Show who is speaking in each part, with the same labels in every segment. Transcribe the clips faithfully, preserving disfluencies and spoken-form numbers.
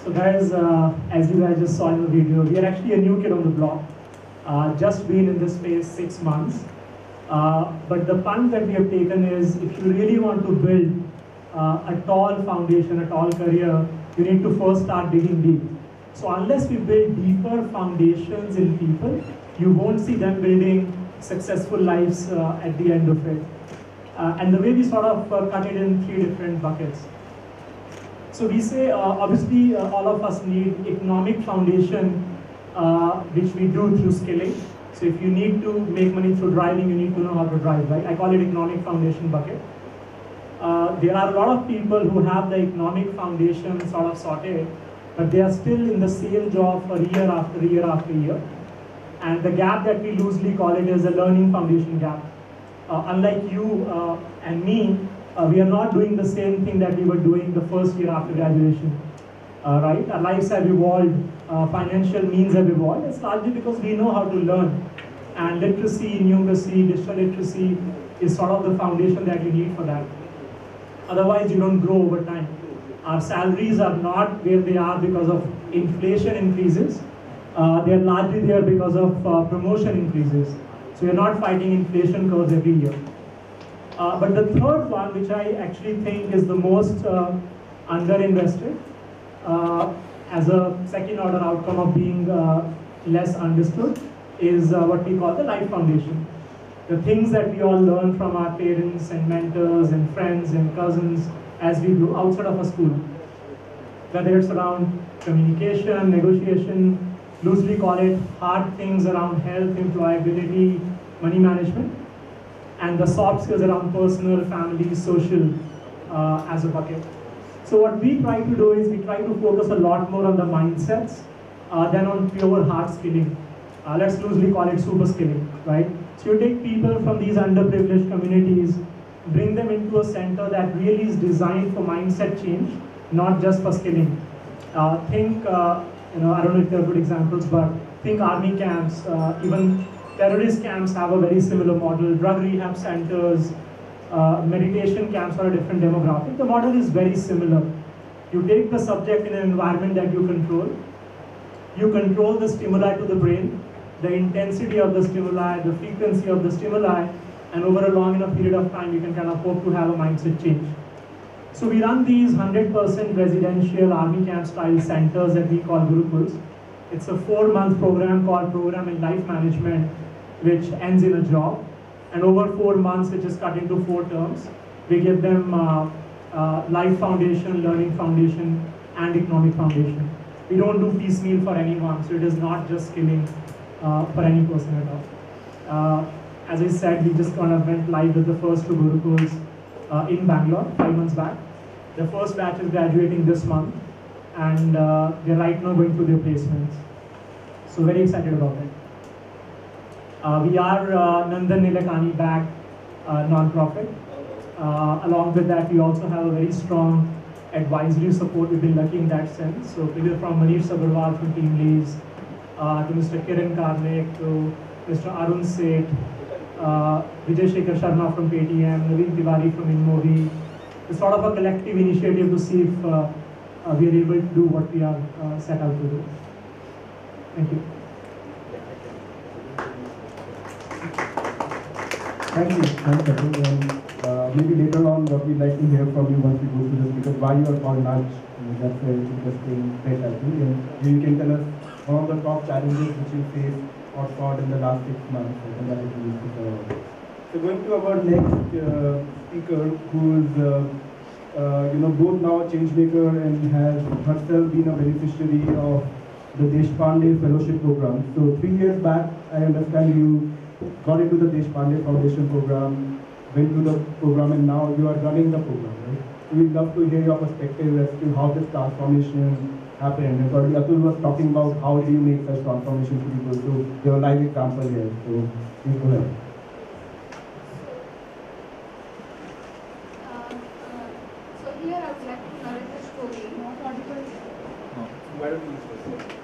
Speaker 1: So guys, uh, as you guys just saw in the video, we are actually a new kid on the block. Uh, just been in this space six months. Uh, but the punt that we have taken is, if you really want to build uh, a tall foundation, a tall career, you need to first start digging deep. So unless we build deeper foundations in people, you won't see them building successful lives uh, at the end of it. Uh, and the way we sort of uh, cut it in three different buckets. So we say, uh, obviously, uh, all of us need economic foundation, uh, which we do through skilling. So if you need to make money through driving, you need to know how to drive, right? I call it economic foundation bucket. Uh, there are a lot of people who have the economic foundation sort of sorted, but they are still in the same job for year after year after year. And the gap that we loosely call it is a learning foundation gap. Uh, unlike you uh, and me, uh, we are not doing the same thing that we were doing the first year after graduation. Uh, right? Our lives have evolved, uh, financial means have evolved. It's largely because we know how to learn. And literacy, numeracy, digital literacy is sort of the foundation that you need for that. Otherwise, you don't grow over time. Our salaries are not where they are because of inflation increases. Uh, they are largely there because of uh, promotion increases. So you're not fighting inflation curves every year. Uh, but the third one, which I actually think is the most uh, underinvested, uh, as a second order outcome of being uh, less understood, is uh, what we call the life foundation. The things that we all learn from our parents and mentors and friends and cousins as we do outside of a school. Whether it's around communication, negotiation, loosely call it hard things around health, employability, money management, and the soft skills around personal, family, social uh, as a bucket. So what we try to do is we try to focus a lot more on the mindsets uh, than on pure hard skilling. Uh, let's loosely call it super skilling, right? So you take people from these underprivileged communities, bring them into a center that really is designed for mindset change, not just for skilling. Uh, think, uh, you know, I don't know if there are good examples, but think army camps, uh, even terrorist camps have a very similar model, drug rehab centers, uh, meditation camps are a different demographic. The model is very similar. You take the subject in an environment that you control, you control the stimuli to the brain, the intensity of the stimuli, the frequency of the stimuli, and over a long enough period of time, you can kind of hope to have a mindset change. So we run these one hundred percent residential army camp style centers that we call Gurukuls. It's a four month program called Program in Life Management, which ends in a job. And over four months, which is cut into four terms, we give them uh, uh, life foundation, learning foundation, and economic foundation. We don't do piecemeal for anyone, so it is not just skilling uh, for any person at all. Uh, as I said, we just kind of went live with the first two Gurukuls uh, in Bangalore five months back. The first batch is graduating this month, and uh, they're right now going through their placements. So very excited about it. Uh, we are uh, Nandan Nilekani backed uh, non-profit. Uh, along with that, we also have a very strong advisory support. We've been lucky in that sense. So people from Mohnish Aggarwal from Team Leads, uh, to Mister Kiran Karnik, to Mister Arun Seth, uh, Vijay Shekhar Sharma from P T M, Naveen Tiwari from InMovi. It's sort of a collective initiative to see if uh, uh, we are able to do what we are uh, set out to do. Thank you.
Speaker 2: Thank you. Thanks, Atul. And uh, maybe later on, what we'd like to hear from you once we go through this, because why you are called Nudge, that's an interesting bit, I think. And you can tell us one of the top challenges which you faced or fought in the last six months. I think that is useful. So going to our next uh, speaker, who is uh, uh, you know, both now a change maker and has herself been a beneficiary of the Deshpande Fellowship Program. So three years back, I understand you got into the Deshpande Foundation Program, went to the program, and now you are running the program, right? So we'd love to hear your perspective as to how this transformation happened. And probably Atul was talking about how do you make such transformation to people. So there are live example here. So please go ahead.
Speaker 3: Uh, uh, so here I would like to narrate a story. Not audible.
Speaker 2: No. Why don't you say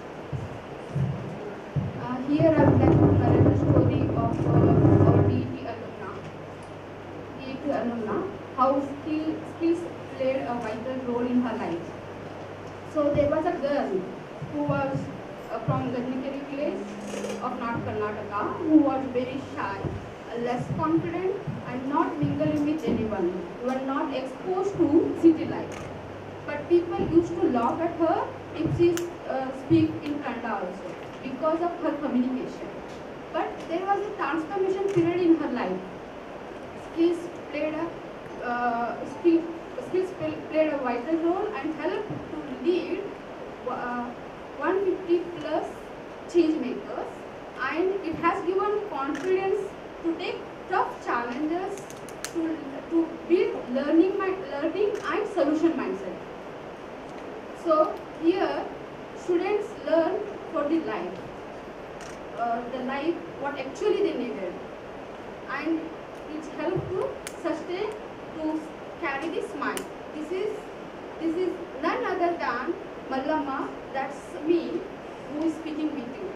Speaker 3: Uh, here I would like to narrate the story of uh, our D E T alumna. D E T alumna, how skill, skills played a vital role in her life. So there was a girl who was uh, from Gadnikeri village of North Karnataka, who was very shy, uh, less confident, and not mingling with anyone. Were not exposed to city life. But people used to laugh at her if she uh, speak in Kannada also, because of her communication. But there was a transformation period in her life. Skills played a uh, skill, skills played a vital role and helped to lead uh, one hundred fifty plus change makers, and it has given confidence to take tough challenges, to, to build learning, learning and solution mindset. So here students learn for the life, uh, the life what actually they needed, and it helps to sustain, to carry the smile. This is this is none other than Mallamma, that's me, who is speaking with you.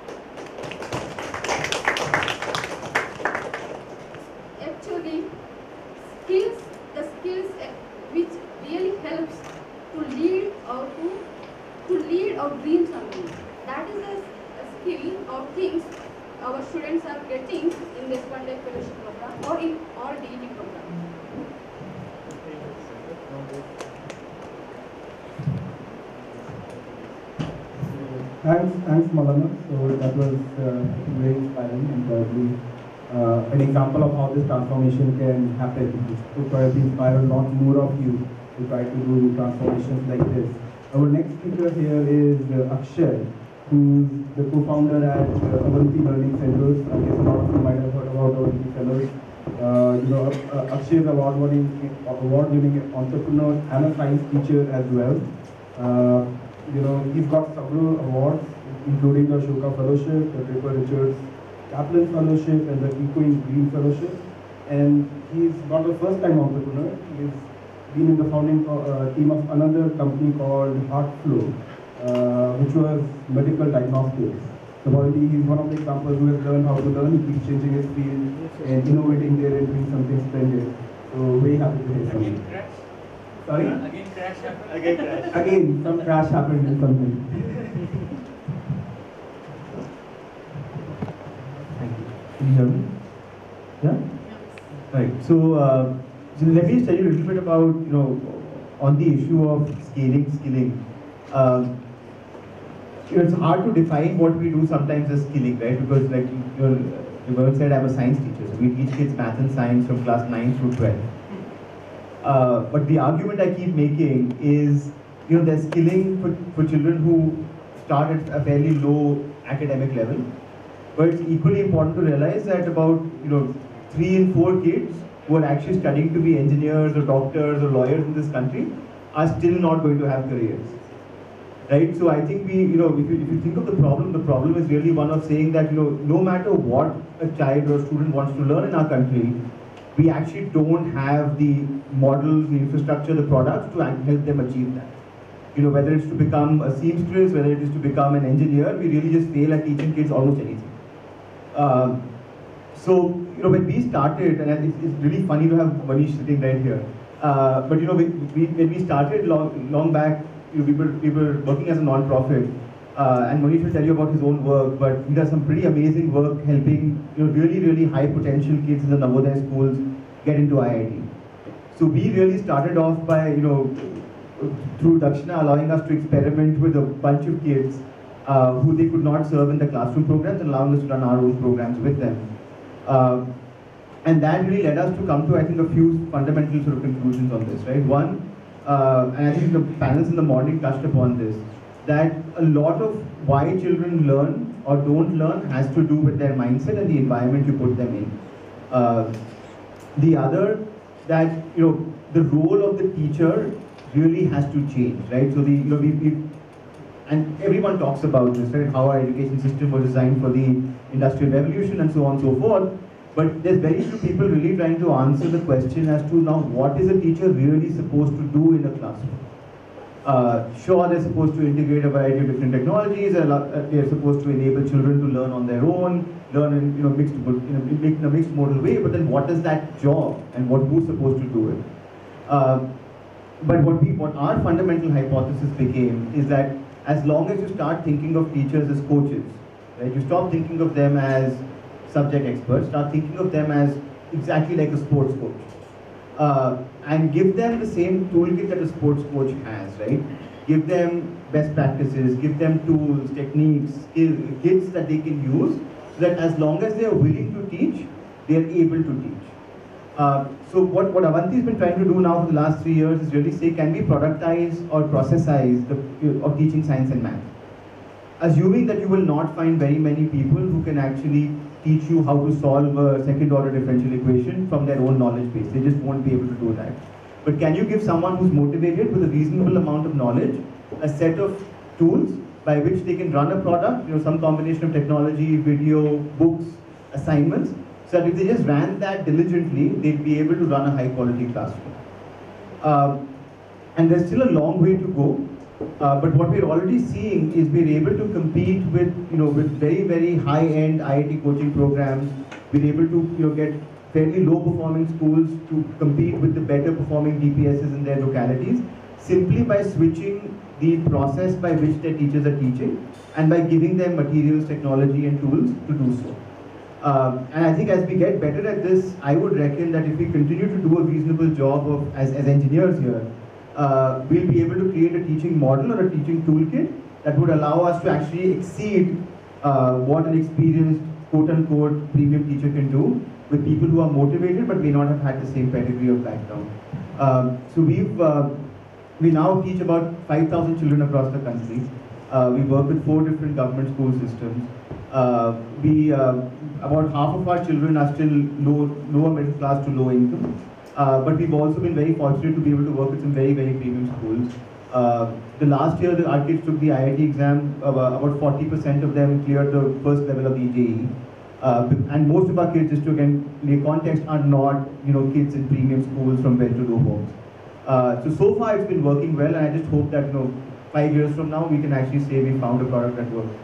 Speaker 3: Actually, skills, the skills which really helps to lead or to to lead or dream something. That is a, a skill or things our students are getting in this Deshpande Fellowship program or in all D E T program.
Speaker 2: Thanks, thanks, Mallamma. So that was uh, very inspiring and probably uh, an example of how this transformation can happen. To probably inspire a lot more of you to try to do transformations like this. Our next speaker here is uh, Akshay, who's the co-founder at uh, Avanti Learning Centers. I guess a lot of you might have heard about Avanti Fellows. Uh, you know, uh, Akshay is award-winning award-winning entrepreneur and a science teacher as well. Uh, you know, he's got several awards, including the Ashoka Fellowship, the Draper Richards Kaplan Fellowship, and the Ecoing Green Fellowship. And he's not a first-time entrepreneur. He's been in the founding uh, team of another company called Heartflow, uh, which was medical diagnostics. So probably he's one of the examples who has learned how to learn. He keeps changing his field and innovating there and doing something splendid. So very happy to hear from you. Sorry?
Speaker 4: Again crash happened. Again crash.
Speaker 2: Again, some crash happened in something. Thank you.
Speaker 5: Can you hear me? Yeah? Right. So, uh, so let me just tell you a little bit about, you know, on the issue of scaling, skilling. Um, you know, it's hard to define what we do sometimes as skilling, right? Because like you know, Varun said, I'm a science teacher. So we teach kids math and science from class nine through twelve. Uh, but the argument I keep making is, you know, there's skilling for, for children who start at a fairly low academic level. But it's equally important to realize that about, you know, three in four kids who are actually studying to be engineers or doctors or lawyers in this country are still not going to have careers. Right? So I think we, you know, if you, if you think of the problem, the problem is really one of saying that, you know, no matter what a child or student wants to learn in our country, we actually don't have the models, the infrastructure, the products to help them achieve that. You know, whether it's to become a seamstress, whether it is to become an engineer, we really just fail at teaching kids almost anything. Um, so, you know, when we started, and it's, it's really funny to have Mohnish sitting right here, uh, but you know, we, we, when we started long, long back, you know, we, were, we were working as a non-profit, uh, and Mohnish will tell you about his own work, but he does some pretty amazing work helping, you know, really, really high potential kids in the Navodaya schools get into I I T. So we really started off by, you know, through Dakshana allowing us to experiment with a bunch of kids uh, who they could not serve in the classroom programs and allowing us to run our own programs with them. Uh, and that really led us to come to, I think, a few fundamental sort of conclusions on this, right? One, uh, and I think the panels in the morning touched upon this, that a lot of why children learn or don't learn has to do with their mindset and the environment you put them in. Uh, the other, that, you know, the role of the teacher really has to change, right? So the, you know, we, we and everyone talks about this, right? How our education system was designed for the industrial revolution and so on and so forth. But there's very few people really trying to answer the question as to now what is a teacher really supposed to do in a classroom? Uh, sure, they're supposed to integrate a variety of different technologies. They're supposed to enable children to learn on their own, learn in, you know, mixed, you know, in a mixed modal way. But then, what is that job, and what who's supposed to do it? Uh, but what we, what our fundamental hypothesis became is that as long as you start thinking of teachers as coaches, right, you stop thinking of them as subject experts, start thinking of them as exactly like a sports coach. Uh, and give them the same toolkit that a sports coach has, right? Give them best practices, give them tools, techniques, skills, kits that they can use, so that as long as they are willing to teach, they are able to teach. Uh, so what, what Avanti has been trying to do now for the last three years is really say, can we productize or processize the, of teaching science and math? Assuming that you will not find very many people who can actually teach you how to solve a second order differential equation from their own knowledge base. They just won't be able to do that. But can you give someone who's motivated with a reasonable amount of knowledge a set of tools by which they can run a product, you know, some combination of technology, video, books, assignments, so that if they just ran that diligently, they'd be able to run a high quality classroom. Um, and there's still a long way to go. Uh, but what we're already seeing is we're able to compete with, you know, with very, very high-end I I T coaching programs. We're able to, you know, get fairly low-performing schools to compete with the better-performing D P Ss in their localities, simply by switching the process by which their teachers are teaching, and by giving them materials, technology, and tools to do so. Um, and I think as we get better at this, I would reckon that if we continue to do a reasonable job of as, as engineers here, Uh, we'll be able to create a teaching model or a teaching toolkit that would allow us to actually exceed uh, what an experienced quote-unquote premium teacher can do with people who are motivated but may not have had the same pedigree of background. Um, so we've, uh, we now teach about five thousand children across the country. Uh, we work with four different government school systems. Uh, we, uh, about half of our children are still low, lower middle class to low income. Uh, but we've also been very fortunate to be able to work with some very, very premium schools. Uh, the last year, the, our kids took the I I T exam. Uh, about forty percent of them cleared the first level of the J E E. Uh, and most of our kids, just to again lay context, are not, you know, kids in premium schools from well-to-do homes. Uh, so so far, it's been working well, and I just hope that, you know, five years from now, we can actually say we found a product that works.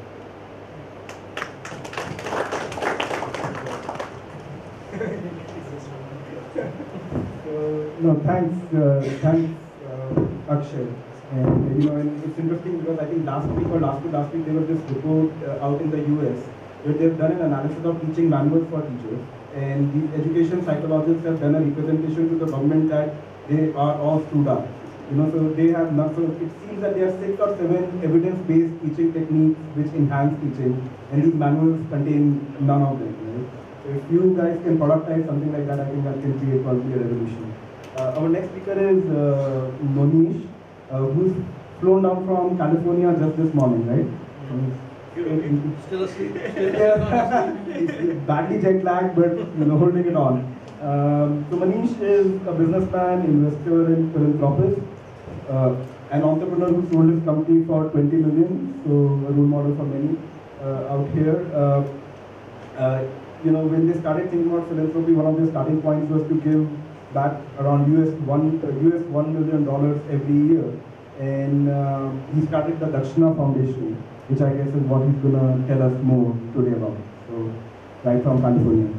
Speaker 2: No, thanks, uh, thanks, uh, Akshay. And you know, and it's interesting because I think last week or last to last week there was this report uh, out in the U S where they've done an analysis of teaching manuals for teachers, and these education psychologists have done a representation to the government that they are all screwed up. You know, so they have not. So it seems that there are six or seven evidence-based teaching techniques which enhance teaching, and these manuals contain none of them. Right? So if you guys can productize something like that, I think that can create probably a revolution. Uh, our next speaker is uh, Mohnish, uh, who's flown down from California just this morning, right? Mm-hmm.
Speaker 4: Still asleep.
Speaker 2: Yeah, he's badly jet lagged, but you know, holding it on. Um, so Mohnish is a businessman, investor, and philanthropist, uh, an entrepreneur who sold his company for twenty million. So a role model for many uh, out here. Uh, uh, you know, when they started thinking about philanthropy, one of their starting points was to give back around U S one uh, U S one million dollars every year, and uh, he started the Dakshana Foundation, which I guess is what he's gonna tell us more today about. So, right from California.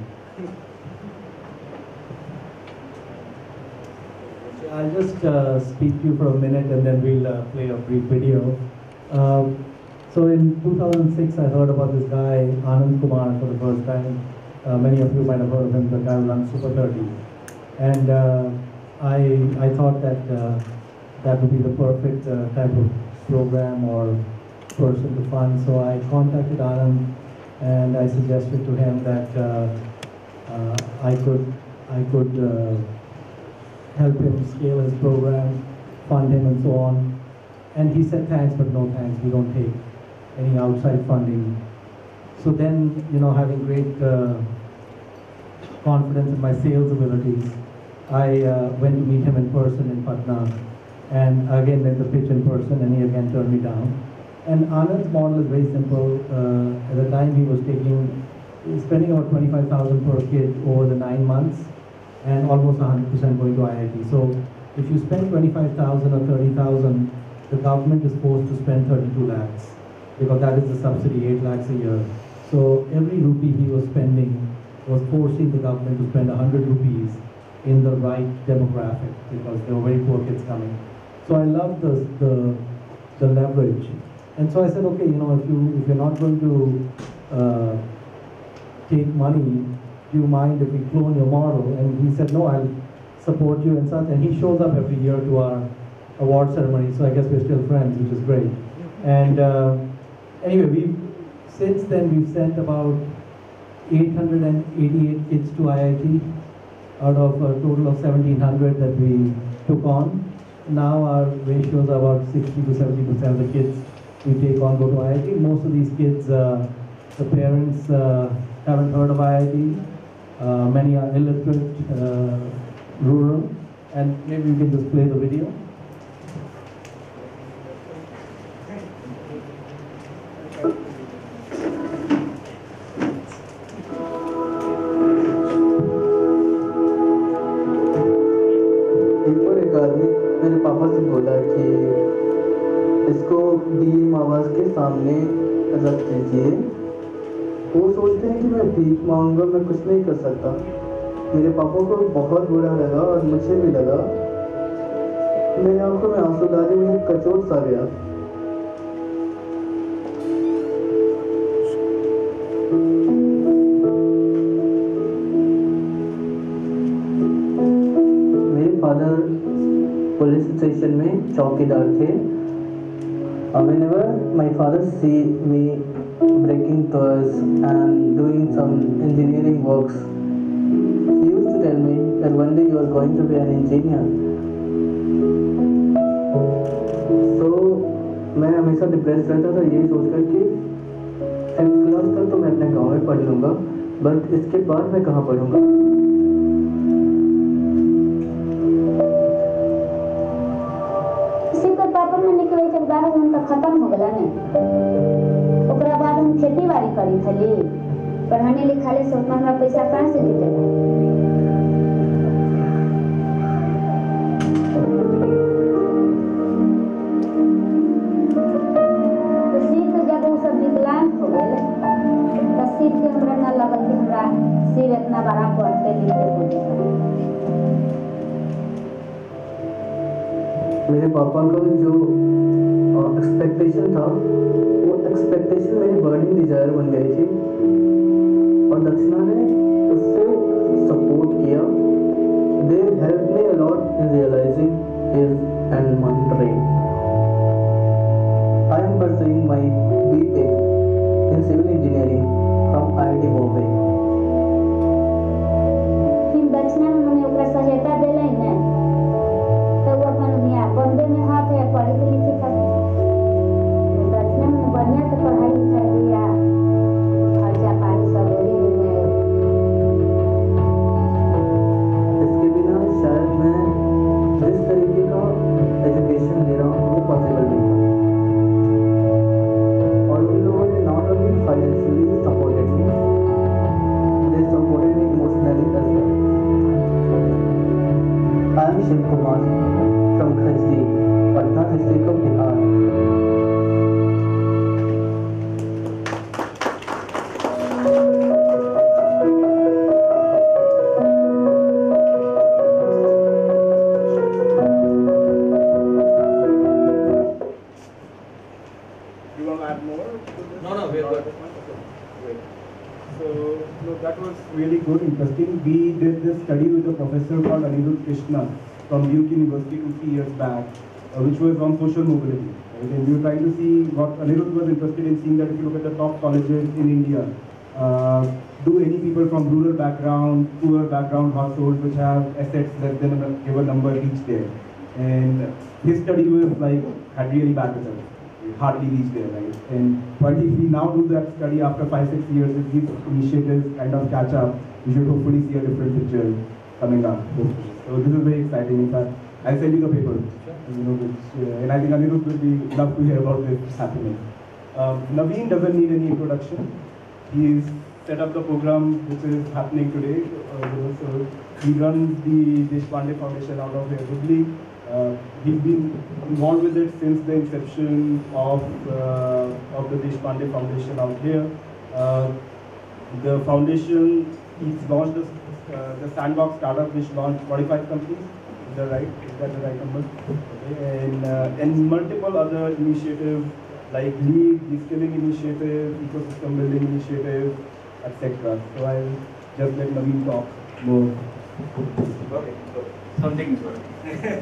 Speaker 6: I'll just uh, speak to you for a minute and then we'll uh, play a brief video. Um, so in two thousand six, I heard about this guy, Anand Kumar, for the first time. Uh, many of you might have heard of him, the guy who runs Super thirty. And uh, I, I thought that uh, that would be the perfect uh, type of program or person to fund. So I contacted Anand and I suggested to him that uh, uh, I could, I could uh, help him scale his program, fund him and so on. And he said, thanks, but no thanks, we don't take any outside funding. So then, you know, having great uh, confidence in my sales abilities, I uh, went to meet him in person in Patna, and again did the pitch in person, and he again turned me down. And Anand's model is very simple. Uh, at the time he was taking, he was spending about twenty-five thousand per kid over the nine months, and almost one hundred percent going to I I T. So if you spend twenty-five thousand or thirty thousand, the government is forced to spend thirty-two lakhs, because that is the subsidy, eight lakhs a year. So every rupee he was spending was forcing the government to spend one hundred rupees in the right demographic because there were very poor kids coming. So I love the, the, the leverage. And so I said, okay, you know, if, you, if you're not going to uh, take money, do you mind if we clone your model? And he said, no, I'll support you and such. And he shows up every year to our award ceremony, so I guess we're still friends, which is great. And uh, anyway, we since then we've sent about eight hundred eighty-eight kids to I I T out of a total of seventeen hundred that we took on. Now our ratios are about sixty to seventy percent of the kids we take on go to I I T. Most of these kids, uh, the parents uh, haven't heard of I I T. Uh, many are illiterate, uh, rural, and maybe we can just play the video.
Speaker 7: मेरे पापा से बोला कि इसको DM आवास के सामने रख दीजिए। वो सोचते हैं कि मैं भीख मांगूंगा, मैं कुछ नहीं कर सकता। मेरे पापा को बहुत बुरा लगा और मुझे भी लगा। मेरी आंखों में आंसू डाले, मुझे कचोट सा गया। मेरे फादर पुलिस स्टेशन में चौकीदार थे। Whenever my father see me breaking toys and doing some engineering works, he used to tell me that one day you are going to be an engineer. So मैं हमेशा depress रहता था, यही सोचकर कि फिफ्थ क्लास तक तो मैं अपने गांव में पढ़ लूँगा, बट इसके बाद मैं कहाँ पढ़ूँगा।
Speaker 8: बारह घंटा खत्म हो गया ने ओकरा बाद हम खेती बाड़ी करी थली पढ़ाने लिखाने से उतना हमरा पैसा कहाँ से जुटेगा। तो सीख जब वो सब विकलांग हो गए तो सीख के हमरा न लगल कि हमरा सिर्फ इतना बड़ा पढ़ते लिखते
Speaker 7: मेरे पापा का जो एक्सपेक्टेशन था वो एक्सपेक्टेशन मेरी बर्निंग डिजायर बन गई थी और दक्षिणा ने उससे सपोर्ट किया। They help me a lot in realizing his and my dream. I am pursuing my BTech in civil engineering from I I T Bombay.
Speaker 8: फिर दक्षिणा ने हमें ओकरा सहायता देले ने तो वो अपन यहाँ बॉम्बे में हाथ है पढ़े लिखे था। बढ़िया से पढ़ाई कर दिया, खर्चा पानी सब वही में।
Speaker 7: इसके बिना शायद मैं जिस तरीके का एजुकेशन ले रहा हूँ वो पॉसिबल नहीं था। और उन लोगों ने not only financially supported me, they supported me emotionally as well. I am Shiv Kumar from Khajdi, Patna district of Bihar.
Speaker 2: Really good, interesting. We did this study with a professor called Krishna from Duke University two, three years back, uh, which was on social mobility. Right? And we were trying to see what Anirudh was interested in seeing that if you look at the top colleges in India, uh, do any people from rural background, poor background households which have assets less than a given number reach there? And his study was like, had really bad results. Hardly reach there, right? And but if we now do that study after five, six years, if these initiatives kind of catch up, we should hopefully see a different picture coming up. Hopefully. So this is very exciting. In fact, I'll send you the paper, you know, which, uh, and I think Anirudh will be love to hear about this happening. Um, Naveen doesn't need any introduction. He's set up the program which is happening today. Uh, you know, so he runs the Deshpande Foundation out of here, Hubballi. Uh, he's been involved with it since the inception of uh, of the Deshpande Foundation out here. Uh, the foundation he's launched this, uh, the Sandbox startup, which launched forty-five companies. Is that right? Is that the right number? Okay. And, uh, and multiple other initiatives like Lead, Reskilling Initiative, Ecosystem Building Initiative, et cetera. So I'll just let Naveen talk more.
Speaker 4: Okay, so something is working.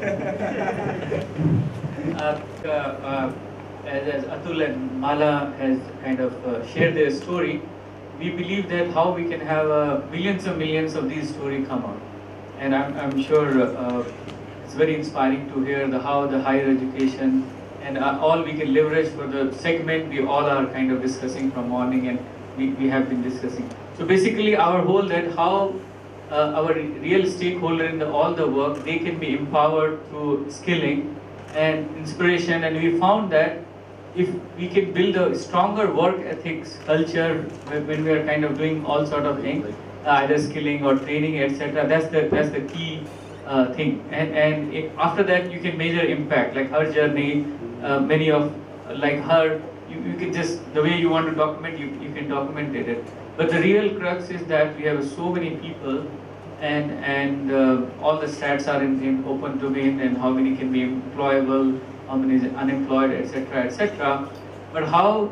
Speaker 4: uh, uh, uh, as, as Atul and Mala has kind of uh, shared their story, we believe that how we can have uh, millions and millions of these stories come out. And I'm, I'm sure uh, it's very inspiring to hear the how the higher education and uh, all we can leverage for the segment we all are kind of discussing from morning, and we, we have been discussing. So basically our whole that how uh, our real stakeholder in the, all the work, they can be empowered through skilling and inspiration, and we found that if we can build a stronger work ethics culture when we are kind of doing all sort of things, uh, either skilling or training, et cetera. That's the that's the key uh, thing. And and if, after that you can measure impact. Like her journey, uh, many of like her, you, you can just the way you want to document, you you can document it. But the real crux is that we have so many people, and and uh, all the stats are in, in open domain, and how many can be employable, how many is unemployed, et cetera, et cetera. But how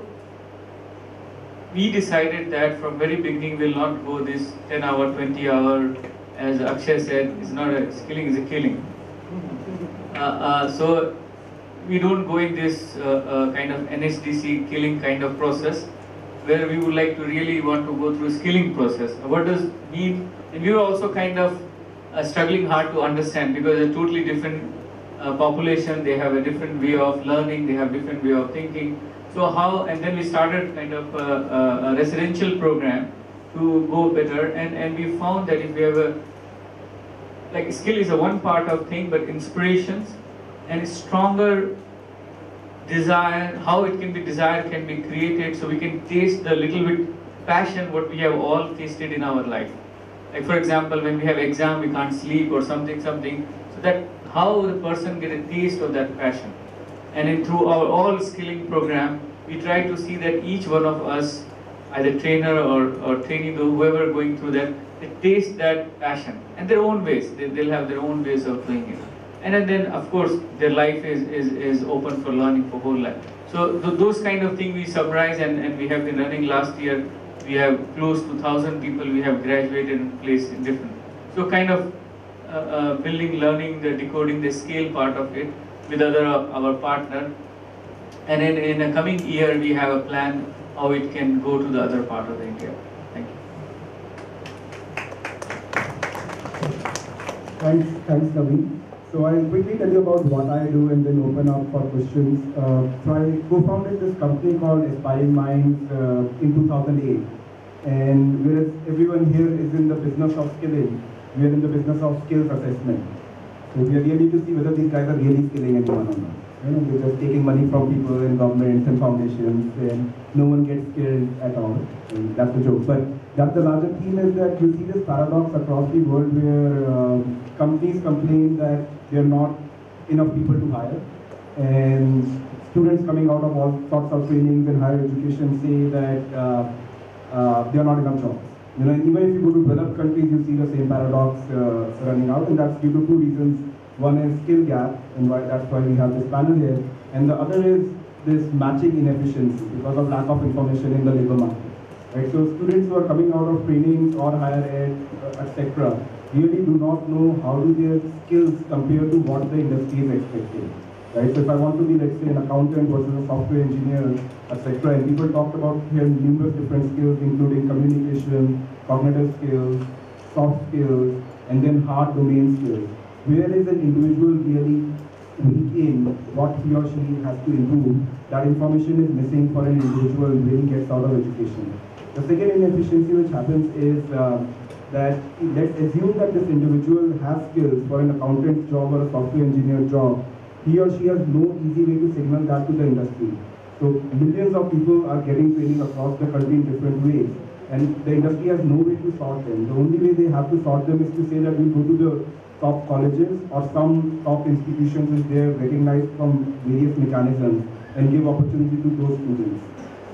Speaker 4: we decided that from very beginning we'll not go this ten hour, twenty hour, as Akshay said, it's not a skilling, is a killing. Uh, uh, so we don't go in this uh, uh, kind of N S D C killing kind of process, where we would like to really want to go through skilling process. What does mean? And we were also kind of uh, struggling hard to understand, because a totally different uh, population, they have a different way of learning, they have different way of thinking. So how, and then we started kind of a, a, a residential program to go better, and, and we found that if we have a, like skill is a one part of thing, but inspirations and stronger desire, how it can be desired can be created, so we can taste the little bit passion what we have all tasted in our life. Like for example, when we have exam, we can't sleep or something, something, so that how the person get a taste of that passion. And in through our all skilling program, we try to see that each one of us, either trainer or, or trainee, whoever going through that, they taste that passion and their own ways. They, they'll have their own ways of doing it. And then, of course, their life is, is, is open for learning for whole life. So th those kind of things we summarize, and, and we have been running last year. We have close to one thousand people we have graduated and placed in different. So kind of uh, uh, building, learning, the decoding, the scale part of it with other uh, our partner. And in, in a coming year, we have a plan how it can go to the other part of India. Thank you.
Speaker 2: Thanks, thanks, Naveen. So I'll quickly tell you about what I do and then open up for questions. Uh, so I co-founded this company called Aspiring Minds uh, in two thousand eight. And whereas everyone here is in the business of skilling, we are in the business of skills assessment. So we are really to see whether these guys are really skilling anyone or not. You know, we're just taking money from people and governments and foundations, and no one gets skilled at all. And that's the joke. But that's the larger theme, is that you see this paradox across the world where uh, companies complain that there are not enough people to hire, and students coming out of all sorts of trainings and higher education say that uh, uh, there are not enough jobs. You know, and even if you go to developed countries, you see the same paradox uh, running out, and that's due to two reasons. One is skill gap, and why, that's why we have this panel here, and the other is this matching inefficiency because of lack of information in the labor market. Right? So students who are coming out of trainings or higher ed, uh, et cetera, really do not know how do their skills compare to what the industry is expecting. Right? So if I want to be, let's say, an accountant versus a software engineer, et cetera, and people talked about here numerous different skills, including communication, cognitive skills, soft skills, and then hard domain skills. Where is an individual really weak in, what he or she has to improve, that information is missing for an individual who really gets out of education. The second inefficiency which happens is uh, that let's assume that this individual has skills for an accountant's job or a software engineer job. He or she has no easy way to signal that to the industry. So millions of people are getting training across the country in different ways, and the industry has no way to sort them. The only way they have to sort them is to say that we go to the top colleges or some top institutions which they have recognized from various mechanisms and give opportunity to those students.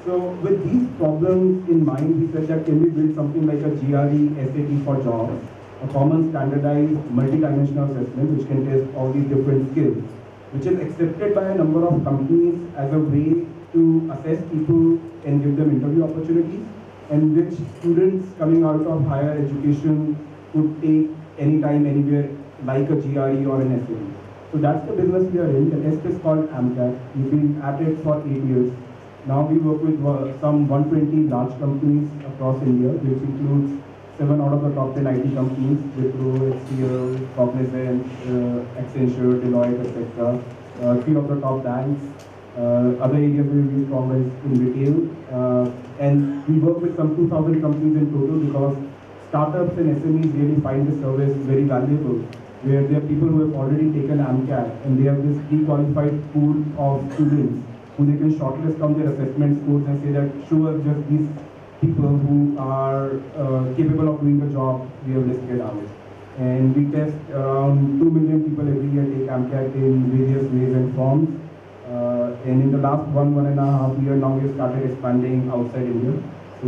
Speaker 2: So with these problems in mind, we said that can we build something like a G R E S A T for jobs, a common standardized multi-dimensional assessment which can test all these different skills, which is accepted by a number of companies as a way to assess people and give them interview opportunities, and which students coming out of higher education could take anytime, anywhere, like a G R E or an S A T. So that's the business we are in. The test is called AMCAT. We've been at it for eight years. Now we work with uh, some one hundred twenty large companies across India, which includes seven out of the top ten I T companies, Wipro, H C L, Cognizant, uh, Accenture, Deloitte, et cetera. Uh, three of the top banks. Uh, other areas where we strong is in retail. Uh, and we work with some two thousand companies in total because startups and S M Es really find the service very valuable, where there are people who have already taken AMCAT and they have this pre-qualified pool of students who they can shortlist from their assessment scores and say that show us just these people who are uh, capable of doing the job we have listed out. And we test around two million people every year take AMCAT in various ways and forms. Uh, and in the last one, one and a half year now we have started expanding outside India. So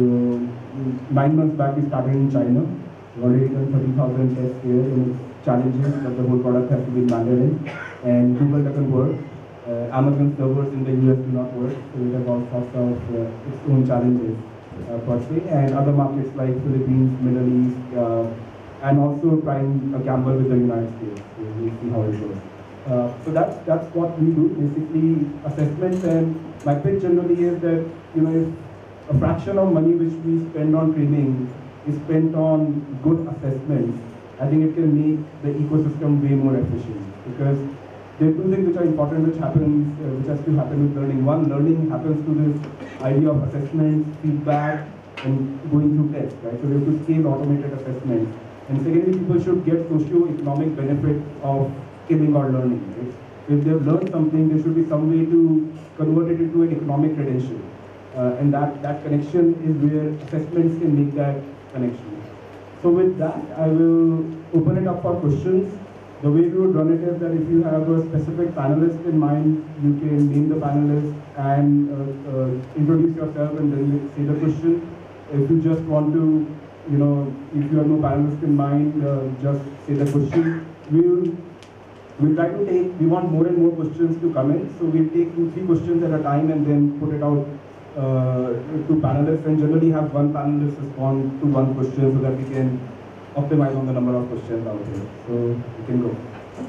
Speaker 2: nine months back we started in China. We already done thirty thousand tests here, and it's challenging that the whole product has to be Mandarin. And Google doesn't work. Uh, Amazon servers in the U S do not work, so it has all sorts of uh, its own challenges uh, per se. And other markets like Philippines, Middle East, uh, and also trying a gamble with the United States. So we'll see how it goes. Uh, so that's that's what we do, basically assessments. And my pitch generally is that, you know, if a fraction of money which we spend on training is spent on good assessments, I think it can make the ecosystem way more efficient. Because there are two things which are important, which happens, uh, which has to happen with learning. One, learning happens to this idea of assessments, feedback, and going through tests, right? So we have to scale automated assessments. And secondly, people should get socio-economic benefit of skilling or learning, right? If they've learned something, there should be some way to convert it into an economic credential. Uh, and that, that connection is where assessments can make that connection. So with that, I will open it up for questions. The way we would run it is that if you have a specific panelist in mind, you can name the panelist and uh, uh, introduce yourself and then say the question. If you just want to, you know, if you have no panelist in mind, uh, just say the question. We'll, we'll try to take, we want more and more questions to come in, so we'll take two, three questions at a time and then put it out uh, to panelists, and generally have one panelist respond to one question so that we can optimize on the number of questions out here. So you can go.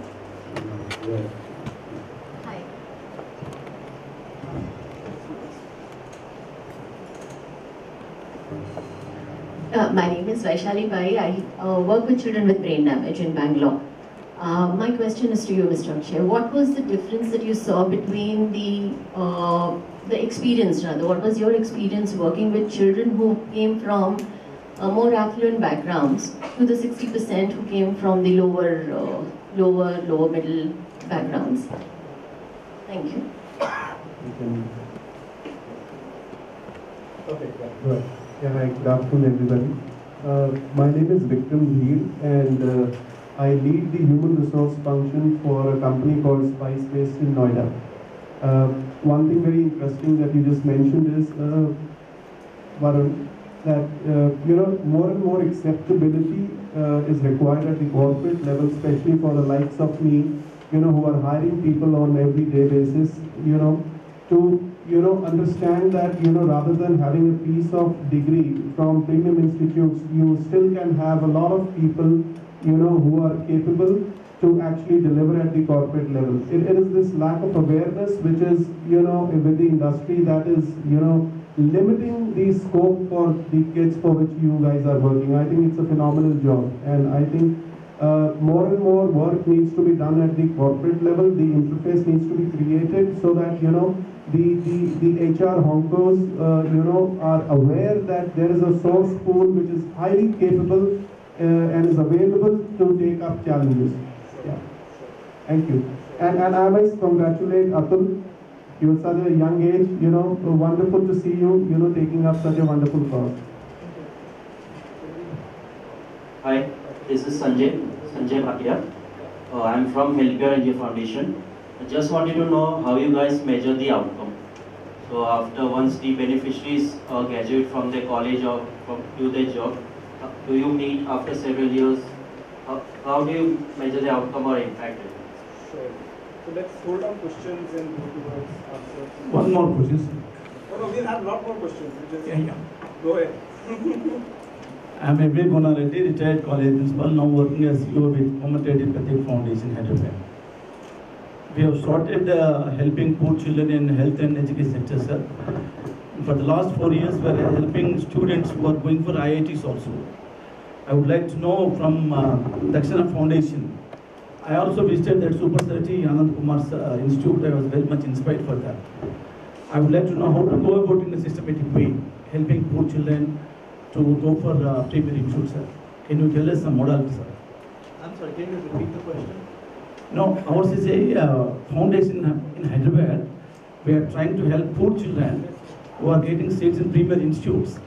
Speaker 2: Yeah.
Speaker 9: Hi. Uh, my name is Vaishali Bai. I uh, work with children with brain damage in Bangalore. Uh, my question is to you, Mister Akshay. What was the difference that you saw between the uh, the experience, rather? What was your experience working with children who came from Uh, more affluent backgrounds to the sixty percent who came from the lower, uh, lower, lower middle backgrounds? Thank you.
Speaker 2: Okay,
Speaker 10: go ahead. Yeah, hi, good afternoon, everybody. Uh, my name is Vikram Dheer, and uh, I lead the human resource function for a company called Spice based in Noida. Uh, one thing very interesting that you just mentioned is, uh, Varun, that uh, you know, more and more acceptability uh, is required at the corporate level, especially for the likes of me, you know, who are hiring people on everyday basis, you know, to, you know, understand that, you know, rather than having a piece of degree from premium institutes, you still can have a lot of people, you know, who are capable to actually deliver at the corporate level. It, it is this lack of awareness which is, you know, with the industry that is, you know, limiting the scope for the kids for which you guys are working. I think it's a phenomenal job, and I think uh, more and more work needs to be done at the corporate level. The interface needs to be created so that, you know, the, the, the H R honkos, uh, you know, are aware that there is a source pool which is highly capable uh, and is available to take up challenges. Yeah. Thank you. And, and I must congratulate Atul. You are such a young age, you know, wonderful to see you, you know, taking up such a wonderful cause.
Speaker 11: Hi, this is Sanjay, Sanjay Bhatia. Uh, I am from Pabrai Foundation. I just wanted to know how you guys measure the outcome. So after once the beneficiaries uh, graduate from their college or from, do their job, uh, do you meet after several years? Uh, how do you measure the outcome or impact?
Speaker 2: Sure. So let's hold on questions and go towards answers.
Speaker 12: One more question.
Speaker 2: Oh no, we'll have a lot more questions. We just
Speaker 12: Yeah, yeah.
Speaker 2: Go ahead.
Speaker 12: I'm a Vivek Bonality, retired college principal, now working as C E O with Deshpande Foundation India. We have started uh, helping poor children in health and education sector, sir. For the last four years, we are helping students who are going for I I Ts also. I would like to know from uh, Dakshana Foundation. I also visited that Super thirty Anand Kumar's uh, institute. I was very much inspired for that. I would like to know how to go about in a systematic way, helping poor children to go for uh, primary institute, sir. Can you tell us some model, sir?
Speaker 6: I'm sorry, can you repeat the question?
Speaker 12: No, ours is a uh, foundation in Hyderabad. We are trying to help poor children who are getting seats in primary institutes.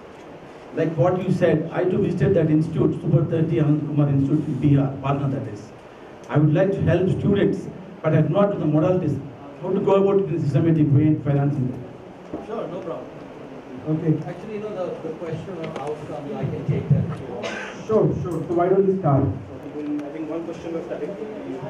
Speaker 12: Like what you said, I too visited that institute, Super thirty Anand Kumar Institute in Bihar, Patna that is. I would like to help students, but I have not the modalities. How to go about it in a systematic way in financing them.
Speaker 6: Sure, no problem.
Speaker 2: Okay.
Speaker 6: Actually, you know, the, the question of outcome, I can take that if you want.
Speaker 2: Sure, sure. So why don't we start? So even, I think one question was directed to you.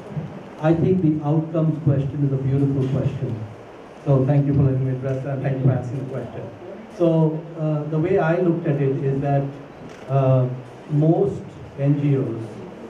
Speaker 6: I think the outcomes question is a beautiful question. So thank you for letting me address that. Thank you for asking the question. So uh, the way I looked at it is that uh, most N G Os